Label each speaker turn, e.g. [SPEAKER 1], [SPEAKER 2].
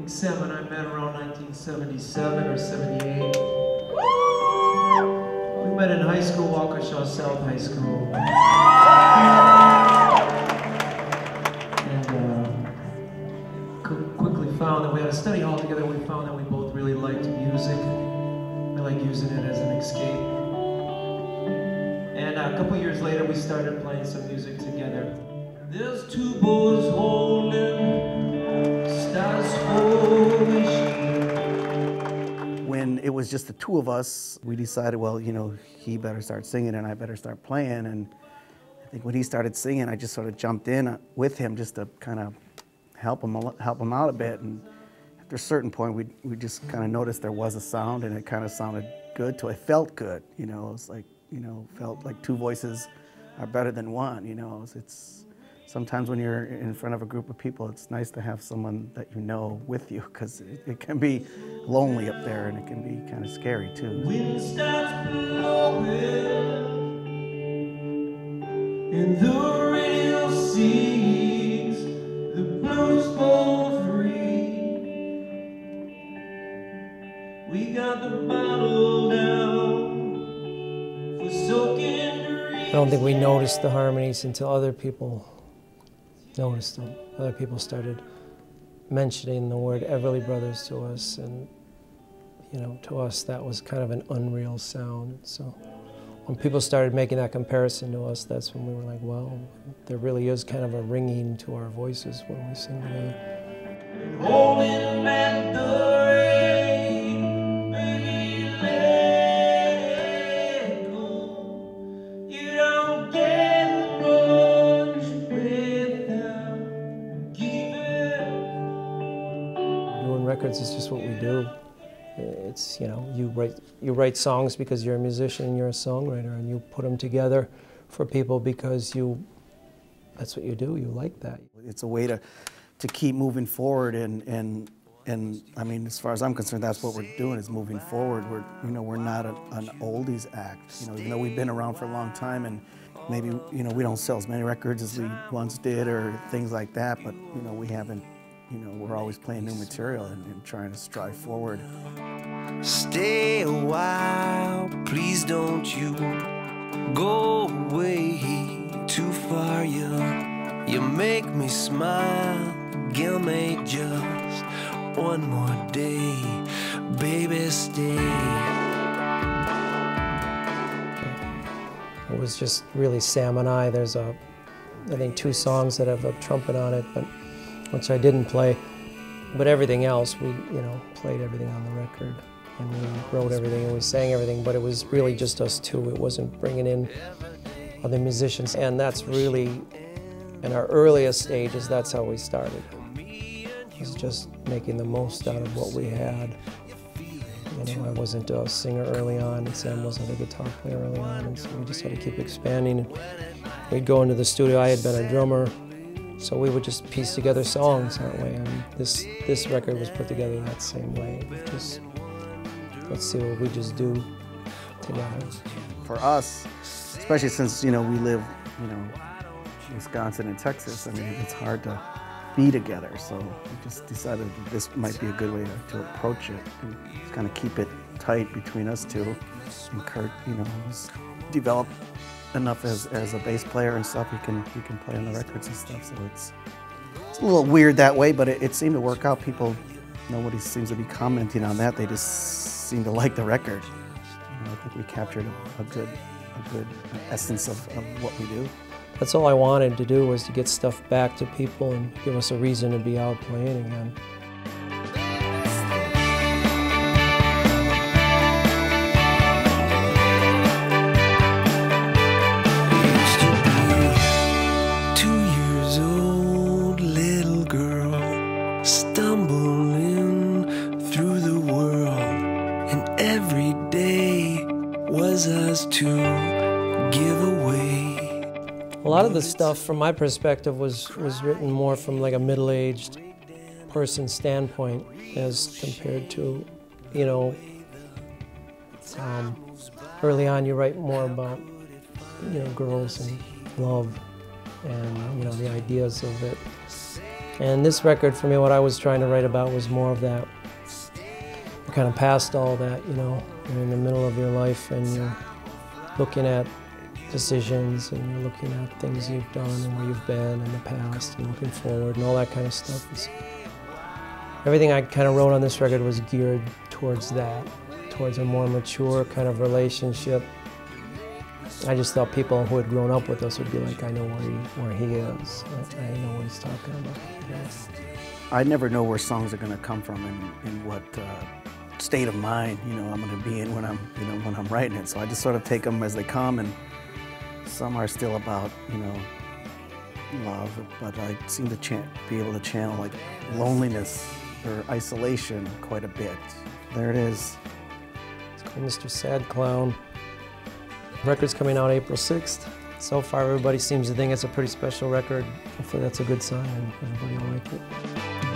[SPEAKER 1] think Sam and I met around 1977 or 78. We met in high school, Waukesha South High School. And quickly found that we had a study hall together. We found that we both really liked music. We liked using it as an escape. And a couple years later, we started playing some music together. There's two boys holding stars for
[SPEAKER 2] When it was just the two of us, we decided, well, you know, he better start singing and I better start playing. And I think when he started singing, I just sort of jumped in with him just to kind of help him out a bit. And after a certain point, we just kind of noticed there was a sound, and it kind of sounded good to it. Felt good, you know. It was like, you know, felt like two voices are better than one, you know. It's sometimes when you're in front of a group of people, it's nice to have someone that you know with you, because it can be lonely up there, and it can be kind of scary too.
[SPEAKER 1] Wind starts blowing, and the radio sings the blues born free. We got the bottle down for soaking dreams.
[SPEAKER 3] I don't think we noticed the harmonies until other people noticed them. Other people started mentioning the word Everly Brothers to us, and you know, to us that was kind of an unreal sound. So when people started making that comparison to us, that's when we were like, well, there really is kind of a ringing to our voices when we sing together.
[SPEAKER 1] Holding back the rain, baby, let it go. You don't get much without giving.
[SPEAKER 3] Doing records is just what we do. It's, you know, you write songs because you're a musician and you're a songwriter, and you put them together for people because that's what you do, you like that.
[SPEAKER 2] It's a way to keep moving forward, and I mean, as far as I'm concerned, that's what we're doing, is moving forward. We're not an oldies act, you know, even though we've been around for a long time, and maybe, you know, we don't sell as many records as we once did or things like that, but, you know, we haven't, you know, we're always playing new material and trying to strive forward.
[SPEAKER 4] Stay a while, please don't you go away too far. You make me smile, give me just one more day, baby, stay.
[SPEAKER 3] It was just really Sam and I. There's I think 2 songs that have a trumpet on it, but which I didn't play. But everything else, we, you know, played everything on the record, and we wrote everything, and we sang everything, but it was really just us two. It wasn't bringing in other musicians, and that's really, in our earliest stages, that's how we started. It was just making the most out of what we had. You know, I wasn't a singer early on, and Sam wasn't a guitar player early on, and so we just had to keep expanding. And we'd go into the studio. I had been a drummer, so we would just piece together songs that way, and this record was put together that same way. Just, let's see what we just do together.
[SPEAKER 2] For us, especially since, you know, we live, you know, Wisconsin and Texas, I mean, it's hard to be together, so we just decided that this might be a good way to approach it, and just kind of keep it tight between us two. And Kurt, you know, has developed enough as a bass player and stuff. He can play on the records and stuff, so it's a little weird that way, but it seemed to work out. Nobody seems to be commenting on that. They just seem to like the record. You know, I think we captured a good essence of what we do.
[SPEAKER 3] That's all I wanted to do, was to get stuff back to people and give us a reason to be out playing again.
[SPEAKER 4] Every day was us to give away.
[SPEAKER 3] A lot of the stuff, from my perspective, was written more from like a middle-aged person's standpoint, as compared to, you know, early on you write more about, you know, girls and love and, you know, the ideas of it. And this record, for me, what I was trying to write about was more of that. You're kind of past all that, you know. You're in the middle of your life and you're looking at decisions and you're looking at things you've done and where you've been in the past and looking forward and all that kind of stuff. Everything I kind of wrote on this record was geared towards that, towards a more mature kind of relationship. I just thought people who had grown up with us would be like, I know where he is. I know what he's talking about. Yes.
[SPEAKER 2] I never know where songs are going to come from and what state of mind, you know, I'm going to be in when I'm writing it. So I just sort of take them as they come, and some are still about, you know, love, but I seem to be able to channel like loneliness or isolation quite a bit. There it is.
[SPEAKER 3] It's called Mr. Sad Clown. The record's coming out April 6th. So far, everybody seems to think it's a pretty special record. Hopefully that's a good sign and everybody will like it.